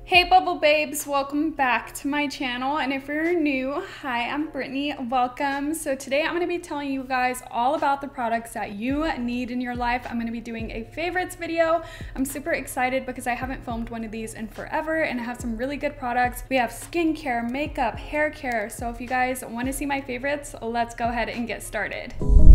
Hey Bubble Babes, welcome back to my channel, and if you're new, hi, I'm Brittany, welcome. So today I'm going to be telling you guys all about the products that you need in your life. I'm going to be doing a favorites video. I'm super excited because I haven't filmed one of these in forever, and I have some really good products. We have skincare, makeup, hair care, so if you guys want to see my favorites, let's go ahead and get started.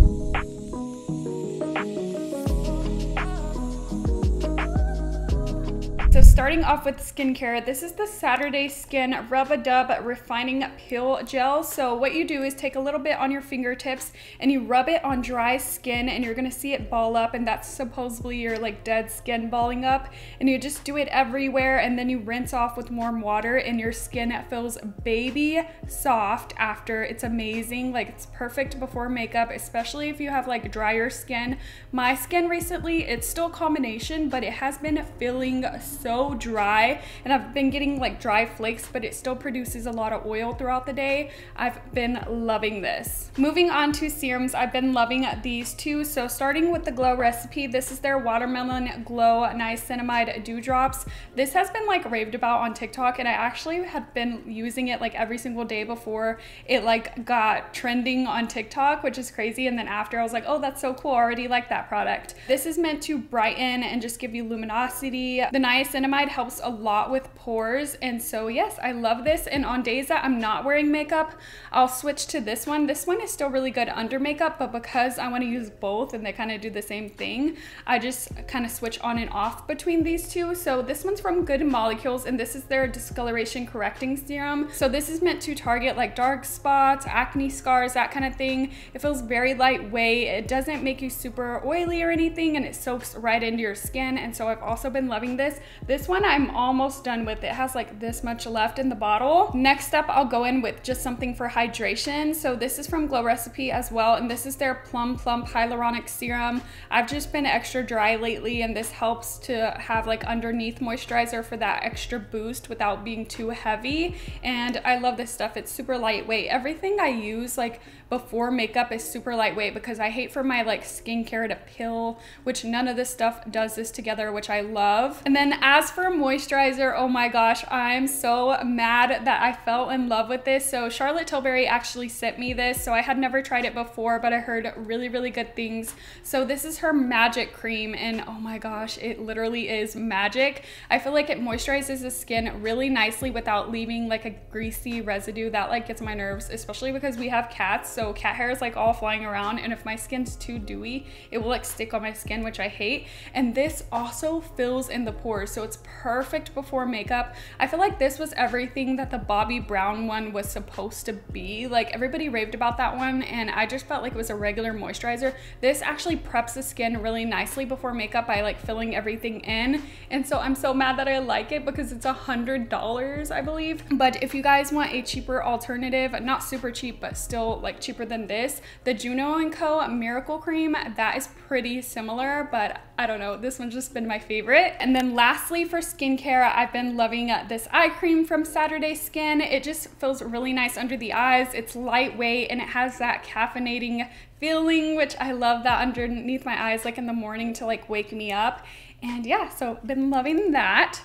So starting off with skincare, this is the Saturday Skin Rub-A-Dub Refining Peel Gel. So what you do is take a little bit on your fingertips and you rub it on dry skin, and you're gonna see it ball up, and that's supposedly your like dead skin balling up. And you just do it everywhere, and then you rinse off with warm water, and your skin feels baby soft after. It's amazing, like it's perfect before makeup, especially if you have like drier skin. My skin recently, it's still a combination, but it has been feeling so dry, and I've been getting like dry flakes, but it still produces a lot of oil throughout the day. I've been loving this. Moving on to serums, I've been loving these two. So starting with the Glow Recipe, this is their Watermelon Glow Niacinamide Dewdrops. This has been like raved about on TikTok, and I actually have been using it like every single day before it like got trending on TikTok, which is crazy. And then after I was like, oh, that's so cool, I already like that product. This is meant to brighten and just give you luminosity. The niacinamide helps a lot with pores, and so yes, I love this. And on days that I'm not wearing makeup, I'll switch to this one. This one is still really good under makeup, but because I want to use both and they kind of do the same thing, I just kind of switch on and off between these two. So this one's from Good Molecules, and this is their discoloration correcting serum. So this is meant to target like dark spots, acne scars, that kind of thing. It feels very lightweight. It doesn't make you super oily or anything, and it soaks right into your skin. And so I've also been loving this. This one I'm almost done with. It has like this much left in the bottle. Next up, I'll go in with just something for hydration. So this is from Glow Recipe as well, and this is their Plum Plump Hyaluronic Serum. I've just been extra dry lately, and this helps to have like underneath moisturizer for that extra boost without being too heavy. And I love this stuff. It's super lightweight. Everything I use like before makeup is super lightweight because I hate for my like skincare to pill, which none of this stuff does this together, which I love. And then as for moisturizer, oh my gosh, I'm so mad that I fell in love with this. So Charlotte Tilbury actually sent me this, so I had never tried it before, but I heard really good things. So this is her Magic Cream, and oh my gosh, it literally is magic. I feel like it moisturizes the skin really nicely without leaving like a greasy residue that like gets my nerves, especially because we have cats, so cat hair is like all flying around, and if my skin's too dewy, it will like stick on my skin, which I hate. And this also fills in the pores, so it's perfect before makeup. I feel like this was everything that the Bobbi Brown one was supposed to be. Like everybody raved about that one, and I just felt like it was a regular moisturizer. This actually preps the skin really nicely before makeup by like filling everything in, and so I'm so mad that I like it because it's $100, I believe. But if you guys want a cheaper alternative, not super cheap but still like cheaper than this, the Juno & Co Miracle Cream, that is pretty similar, but I don't know, this one's just been my favorite. And then lastly for skincare, I've been loving this eye cream from Saturday Skin. It just feels really nice under the eyes. It's lightweight and it has that caffeinating feeling, which I love that underneath my eyes like in the morning to like wake me up. And yeah, so been loving that.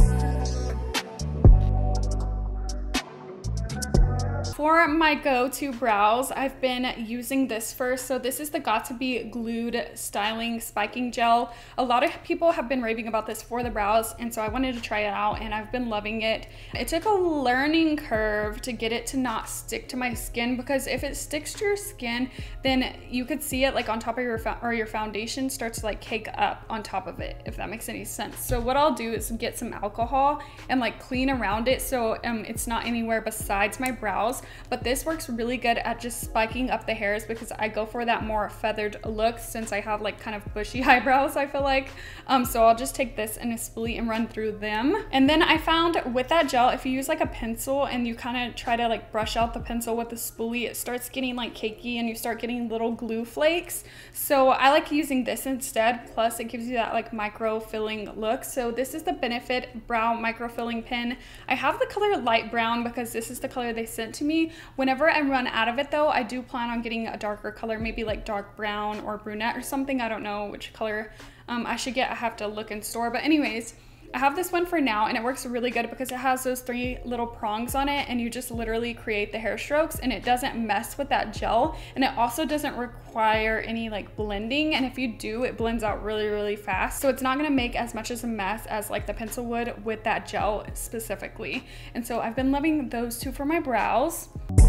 For my go-to brows, I've been using this first. So this is the Got2b Glued Styling Spiking Gel. A lot of people have been raving about this for the brows, and so I wanted to try it out, and I've been loving it. It took a learning curve to get it to not stick to my skin, because if it sticks to your skin, then you could see it like on top of your foundation starts to like cake up on top of it, if that makes any sense. So what I'll do is get some alcohol and like clean around it so it's not anywhere besides my brows. But this works really good at just spiking up the hairs because I go for that more feathered look since I have like kind of bushy eyebrows, I feel like. So I'll just take this and a spoolie and run through them. And then I found with that gel, if you use like a pencil and you kind of try to like brush out the pencil with the spoolie, it starts getting like cakey and you start getting little glue flakes. So I like using this instead. Plus it gives you that like micro filling look. So this is the Benefit Brow Micro Filling Pen. I have the color light brown because this is the color they sent to me. Whenever I run out of it though, I do plan on getting a darker color, maybe like dark brown or brunette or something. I don't know which color I should get. I have to look in store. But anyways, I have this one for now, and it works really good because it has those 3 little prongs on it, and you just literally create the hair strokes, and it doesn't mess with that gel, and it also doesn't require any like blending, and if you do, it blends out really fast, so it's not gonna make as much as a mess as like the pencil would with that gel specifically. And so I've been loving those 2 for my brows.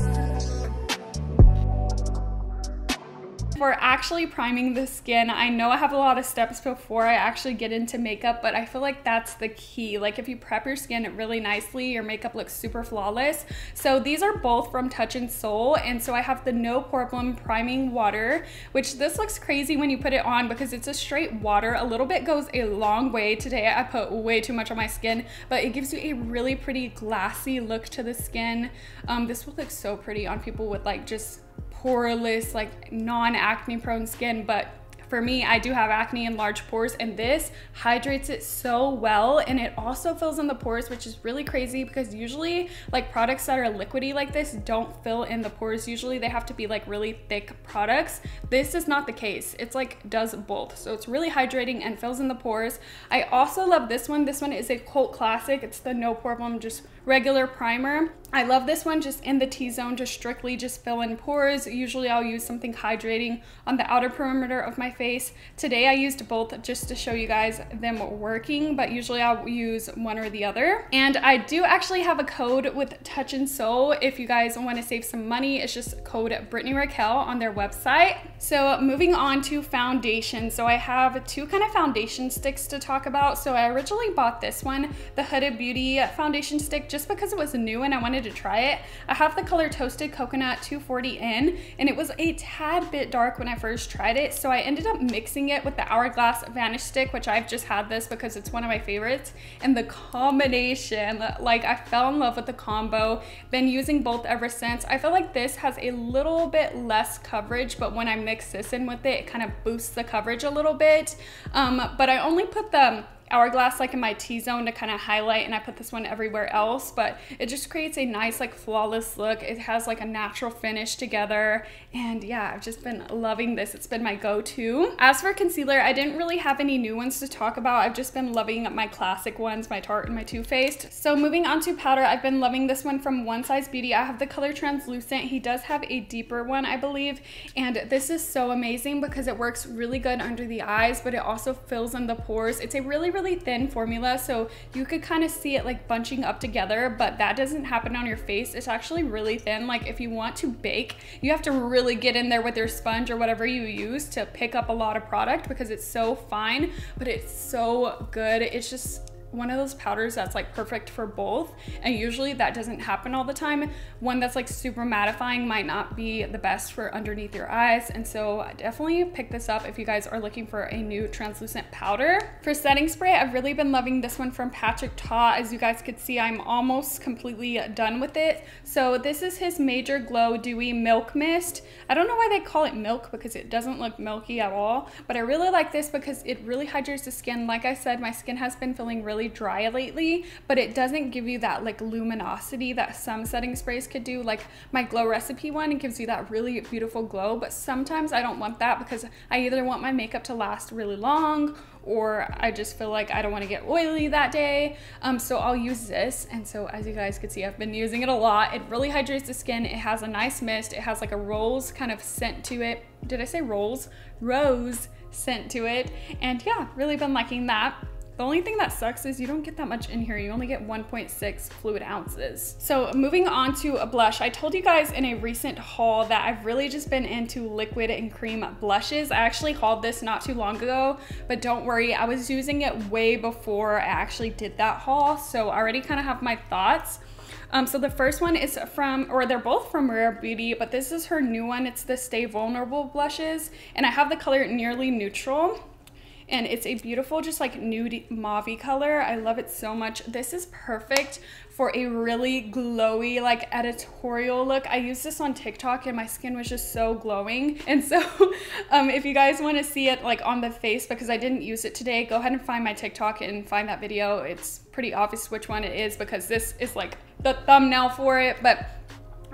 For actually priming the skin, I know I have a lot of steps before I actually get into makeup, but I feel like that's the key. Like if you prep your skin really nicely, your makeup looks super flawless. So these are both from Touch in Sol, and so I have the No Problem Priming Water, which this looks crazy when you put it on because it's a straight water. A little bit goes a long way. Today I put way too much on my skin, but it gives you a really pretty glassy look to the skin. This will look so pretty on people with like just poreless, like non-acne prone skin, but for me, I do have acne and large pores, and this hydrates it so well, and it also fills in the pores, which is really crazy because usually like products that are liquidy like this don't fill in the pores. Usually they have to be like really thick products. This is not the case. It's like does both. So it's really hydrating and fills in the pores. I also love this one. This one is a cult classic. It's the No Problem just regular primer. I love this one just in the T-zone, just strictly just fill in pores. Usually I'll use something hydrating on the outer perimeter of my face. Today I used both just to show you guys them working, but usually I'll use one or the other. And I do actually have a code with Touch in Sol if you guys want to save some money. It's just code Brittany Raquel on their website. So moving on to foundation. So I have 2 kind of foundation sticks to talk about. So I originally bought this one, the Huda Beauty foundation stick, just because it was new and I wanted to try it. I have the color Toasted Coconut 240N, and it was a tad bit dark when I first tried it, so I ended up mixing it with the Hourglass Vanish Stick, which I've just had this because it's one of my favorites, and the combination, like I fell in love with the combo. Been using both ever since. I feel like this has a little bit less coverage, but when I mix this in with it, it kind of boosts the coverage a little bit. But I only put the Hourglass like in my T-zone to kind of highlight, and I put this one everywhere else, but it just creates a nice like flawless look. It has like a natural finish together, and yeah, I've just been loving this. It's been my go-to. As for concealer, I didn't really have any new ones to talk about. I've just been loving my classic ones, my Tarte and my Too Faced. So moving on to powder, I've been loving this one from One Size Beauty. I have the color Translucent. He does have a deeper one, I believe, and this is so amazing because it works really good under the eyes, but it also fills in the pores. It's a really thin formula, so you could kind of see it like bunching up together, but that doesn't happen on your face. It's actually really thin. Like if you want to bake, you have to really get in there with your sponge or whatever you use to pick up a lot of product because it's so fine, but it's so good. It's just one of those powders that's like perfect for both, and usually that doesn't happen all the time. One that's like super mattifying might not be the best for underneath your eyes, and so definitely pick this up if you guys are looking for a new translucent powder. For setting spray, I've really been loving this one from Patrick Ta. As you guys could see, I'm almost completely done with it. So this is his Major Glow Dewy Milk Mist. I don't know why they call it milk because it doesn't look milky at all, but I really like this because it really hydrates the skin. Like I said, my skin has been feeling really dry lately, but it doesn't give you that like luminosity that some setting sprays could do. Like my Glow Recipe one, it gives you that really beautiful glow, but sometimes I don't want that because I either want my makeup to last really long or I just feel like I don't want to get oily that day. So I'll use this, and so as you guys can see, I've been using it a lot. It really hydrates the skin. It has a nice mist. It has like a rose kind of scent to it. Did I say rolls? Rose scent to it, and yeah, really been liking that. The only thing that sucks is you don't get that much in here. You only get 1.6 fluid ounces. So moving on to a blush. I told you guys in a recent haul that I've really just been into liquid and cream blushes. I actually hauled this not too long ago, but don't worry, I was using it way before I actually did that haul, so I already kind of have my thoughts. So the first one is from, or they're both from Rare Beauty, but this is her new one. It's the Stay Vulnerable blushes, and I have the color Nearly Neutral. And it's a beautiful, just like nude mauve color. I love it so much. This is perfect for a really glowy, like editorial look. I used this on TikTok and my skin was just so glowing. And so if you guys want to see it like on the face, because I didn't use it today, go ahead and find my TikTok and find that video. It's pretty obvious which one it is because this is like the thumbnail for it, but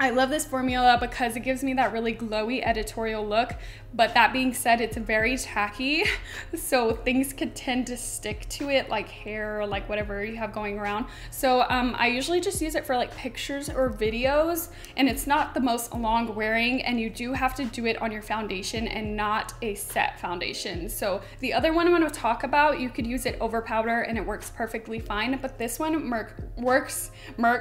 I love this formula because it gives me that really glowy editorial look, but that being said, it's very tacky, so things could tend to stick to it, like hair or like whatever you have going around. So I usually just use it for like pictures or videos, and it's not the most long wearing, and you do have to do it on your foundation and not a set foundation. So the other one I'm going to talk about, you could use it over powder and it works perfectly fine, but this one works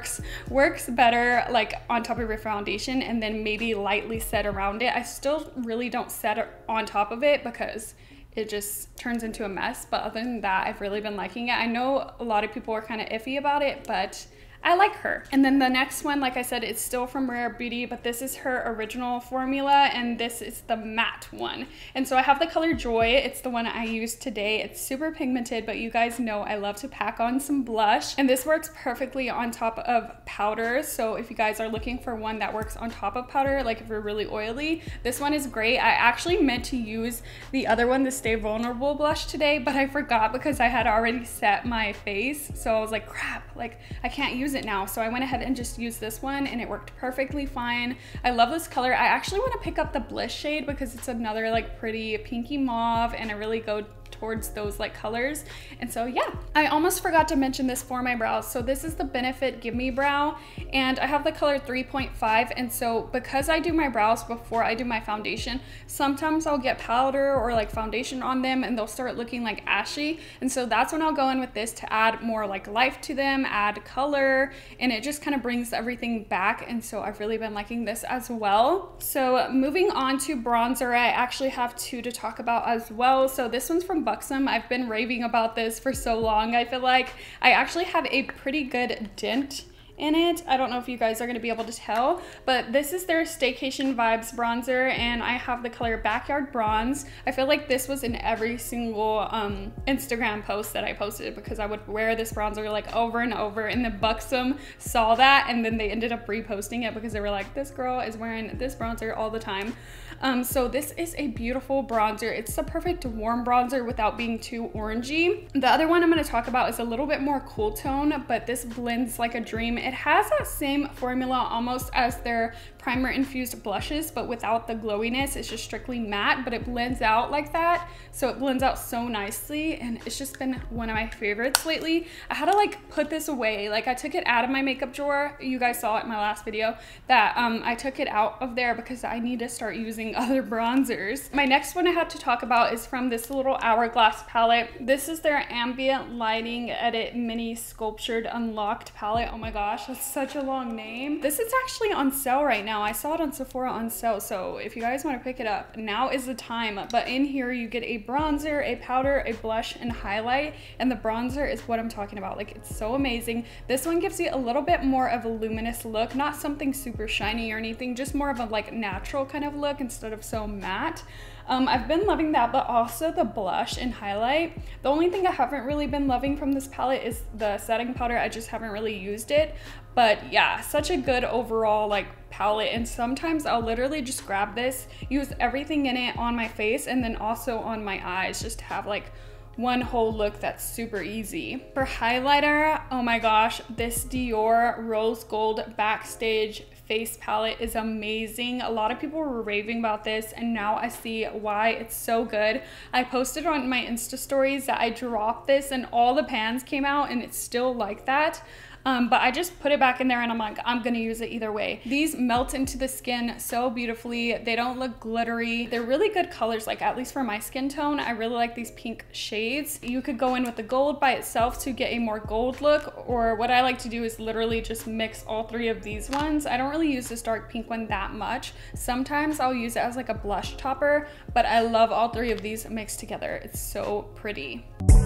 better like on top of your foundation and then maybe lightly set around it. I still really don't set it on top of it because it just turns into a mess, but other than that, I've really been liking it. I know a lot of people are kind of iffy about it, but I like her. And then the next one, like I said, it's still from Rare Beauty, but this is her original formula, and this is the matte one. And so I have the color Joy. It's the one I used today. It's super pigmented, but you guys know I love to pack on some blush, and this works perfectly on top of powder. So if you guys are looking for one that works on top of powder, like if you're really oily, this one is great. I actually meant to use the other one, the Stay Vulnerable blush today, but I forgot because I had already set my face. So I was like, crap, like I can't use it now. So I went ahead and just used this one and it worked perfectly fine. I love this color. I actually want to pick up the Bliss shade because it's another like pretty pinky mauve, and I really go towards those like colors. And so yeah, I almost forgot to mention this for my brows. So this is the Benefit Give Me Brow, and I have the color 3.5. And so because I do my brows before I do my foundation, sometimes I'll get powder or like foundation on them and they'll start looking like ashy. And so that's when I'll go in with this to add more like life to them, add color, and it just kind of brings everything back. And so I've really been liking this as well. So moving on to bronzer, I actually have two to talk about as well. So this one's from Buxom. I've been raving about this for so long. I feel like I actually have a pretty good dent in it. I don't know if you guys are going to be able to tell, but this is their Staycation Vibes bronzer, and I have the color Backyard Bronze. I feel like this was in every single Instagram post that I posted because I would wear this bronzer like over and over, and the Buxom saw that and then they ended up reposting it because they were like, this girl is wearing this bronzer all the time. So this is a beautiful bronzer. It's the perfect warm bronzer without being too orangey. The other one I'm going to talk about is a little bit more cool tone, but this blends like a dream. It has that same formula almost as their primer infused blushes, but without the glowiness. It's just strictly matte, but it blends out like that. So it blends out so nicely, and it's just been one of my favorites lately. I had to like put this away. Like I took it out of my makeup drawer. You guys saw it in my last video that I took it out of there because I need to start using other bronzers. My next one I have to talk about is from this little Hourglass palette. This is their Ambient Lighting Edit Mini Sculptured Unlocked palette. Oh my gosh, that's such a long name. This is actually on sale right now. I saw it on Sephora on sale, so if you guys want to pick it up, now is the time. But in here you get a bronzer, a powder, a blush, and highlight, and the bronzer is what I'm talking about. Like, it's so amazing. This one gives you a little bit more of a luminous look, not something super shiny or anything, just more of a like natural kind of look instead of so matte. I've been loving that, but also the blush and highlight. The only thing I haven't really been loving from this palette is the setting powder. I just haven't really used it. But yeah, such a good overall like palette, and sometimes I'll literally just grab this, use everything in it on my face and then also on my eyes, just to have like one whole look that's super easy. For highlighter, oh my gosh, this Dior Rose Gold Backstage face palette is amazing. A lot of people were raving about this, and now I see why it's so good. I posted on my Insta stories that I dropped this and all the pans came out, and it's still like that. But I just put it back in there and I'm like, I'm gonna use it either way. These melt into the skin so beautifully. They don't look glittery. They're really good colors, like at least for my skin tone. I really like these pink shades. You could go in with the gold by itself to get a more gold look, or what I like to do is literally just mix all three of these ones. I don't really use this dark pink one that much. Sometimes I'll use it as like a blush topper, but I love all three of these mixed together. It's so pretty.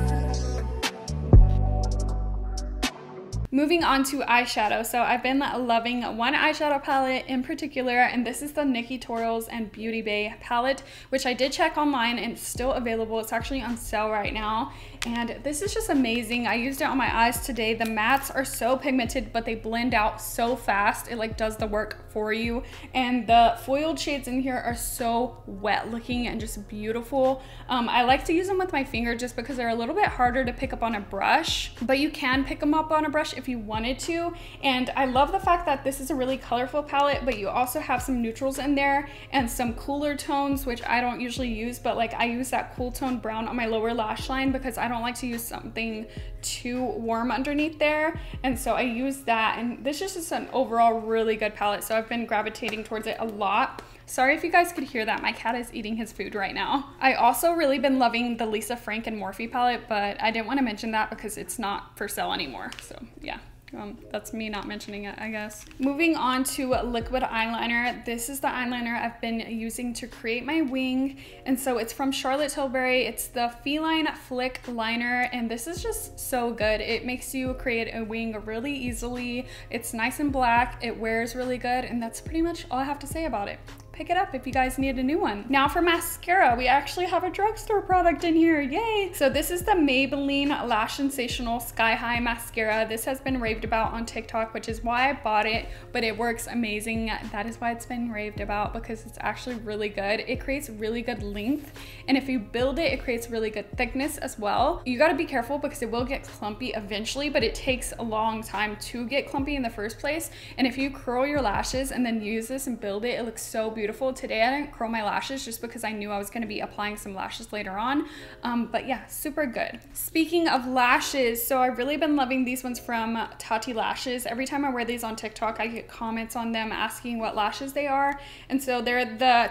Moving on to eyeshadow. So I've been loving one eyeshadow palette in particular, and this is the NikkieTutorials and Beauty Bay palette, which I did check online and it's still available. It's actually on sale right now. And this is just amazing. I used it on my eyes today. The mattes are so pigmented, but they blend out so fast. It like does the work for you. And the foiled shades in here are so wet looking and just beautiful. I like to use them with my finger just because they're a little bit harder to pick up on a brush, but you can pick them up on a brush if if you wanted to. And I love the fact that this is a really colorful palette, but you also have some neutrals in there and some cooler tones, which I don't usually use, but like I use that cool tone brown on my lower lash line because I don't like to use something too warm underneath there. And so I use that, and this is just an overall really good palette. So I've been gravitating towards it a lot. Sorry if you guys could hear that. My cat is eating his food right now. I also really been loving the Lisa Frank and Morphe palette, but I didn't want to mention that because it's not for sale anymore. So yeah. That's me not mentioning it, I guess. Moving on to liquid eyeliner. This is the eyeliner I've been using to create my wing. And so it's from Charlotte Tilbury. It's the Feline Flick Liner. And this is just so good. It makes you create a wing really easily. It's nice and black. It wears really good. And that's pretty much all I have to say about it. Pick it up if you guys need a new one. Now for mascara, we actually have a drugstore product in here, yay! So this is the Maybelline Lash Sensational Sky High Mascara. This has been raved about on TikTok, which is why I bought it, but it works amazing. That is why it's been raved about, because it's actually really good. It creates really good length, and if you build it, it creates really good thickness as well. You gotta be careful because it will get clumpy eventually, but it takes a long time to get clumpy in the first place. And if you curl your lashes and then use this and build it, it looks so beautiful. Today I didn't curl my lashes just because I knew I was going to be applying some lashes later on, but yeah, super good. Speaking of lashes, so I've really been loving these ones from Tati Lashes. Every time I wear these on TikTok, I get comments on them asking what lashes they are, and so they're the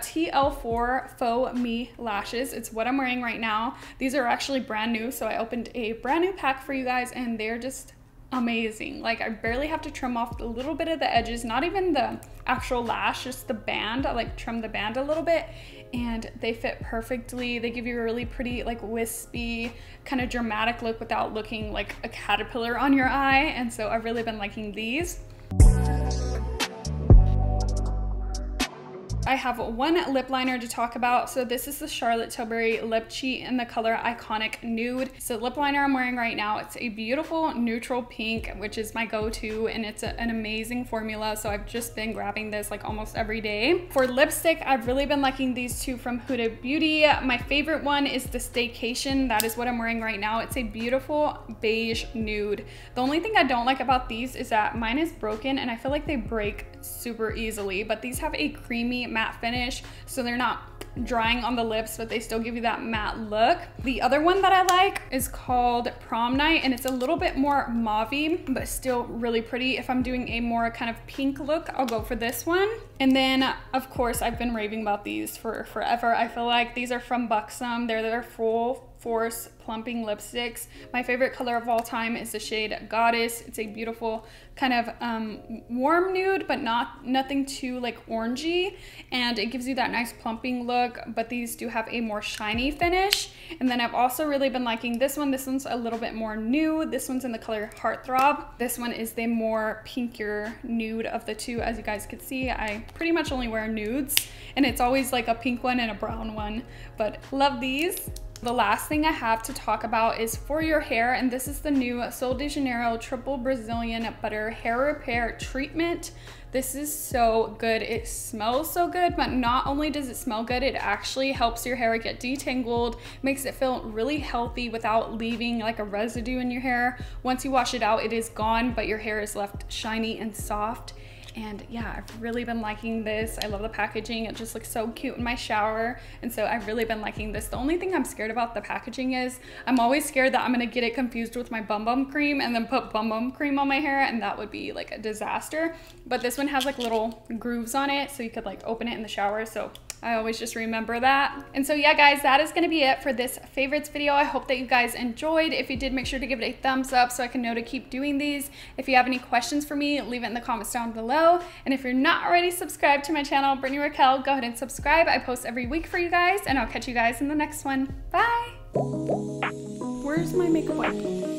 TL4 Faux Me lashes. It's what I'm wearing right now. These are actually brand new, so I opened a brand new pack for you guys, and they're just amazing. Like, I barely have to trim off a little bit of the edges, not even the actual lash, just the band. I like trim the band a little bit, and they fit perfectly. They give you a really pretty, like, wispy kind of dramatic look without looking like a caterpillar on your eye, and so I've really been liking these. I have one lip liner to talk about. So this is the Charlotte Tilbury Lip Cheat in the color Iconic Nude. So the lip liner I'm wearing right now, it's a beautiful neutral pink, which is my go-to, and it's an amazing formula. So I've just been grabbing this like almost every day. For lipstick, I've really been liking these two from Huda Beauty. My favorite one is the Staycation. That is what I'm wearing right now. It's a beautiful beige nude. The only thing I don't like about these is that mine is broken, and I feel like they break super easily, but these have a creamy matte finish, so they're not drying on the lips, but they still give you that matte look. The other one that I like is called Prom Night, and it's a little bit more mauve-y, but still really pretty. If I'm doing a more kind of pink look, I'll go for this one. And then, of course, I've been raving about these for forever. I feel like these are from Buxom. They're their Full Force plumping lipsticks. My favorite color of all time is the shade Goddess. It's a beautiful kind of warm nude, but nothing too like orangey, and it gives you that nice plumping look, but these do have a more shiny finish. And then I've also really been liking this one. This one's a little bit more nude. This one's in the color Heartthrob. This one is the more pinkier nude of the two. As you guys could see, I pretty much only wear nudes, and it's always like a pink one and a brown one, but love these. The last thing I have to talk about is for your hair, and this is the new Sol de Janeiro Triple Brazilian Butter Hair Repair Treatment. This is so good. It smells so good, but not only does it smell good, it actually helps your hair get detangled, makes it feel really healthy without leaving like a residue in your hair. Once you wash it out, it is gone, but your hair is left shiny and soft. And yeah, I've really been liking this. I love the packaging. It just looks so cute in my shower. And so I've really been liking this. The only thing I'm scared about the packaging is I'm always scared that I'm gonna get it confused with my Bum Bum Cream and then put Bum Bum Cream on my hair, and that would be like a disaster. But this one has like little grooves on it, so you could like open it in the shower. So I always just remember that. And so yeah, guys, that is gonna be it for this favorites video. I hope that you guys enjoyed. If you did, make sure to give it a thumbs up so I can know to keep doing these. If you have any questions for me, leave it in the comments down below. And if you're not already subscribed to my channel, Brittany Raquel, go ahead and subscribe. I post every week for you guys, and I'll catch you guys in the next one. Bye. Where's my makeup wipe?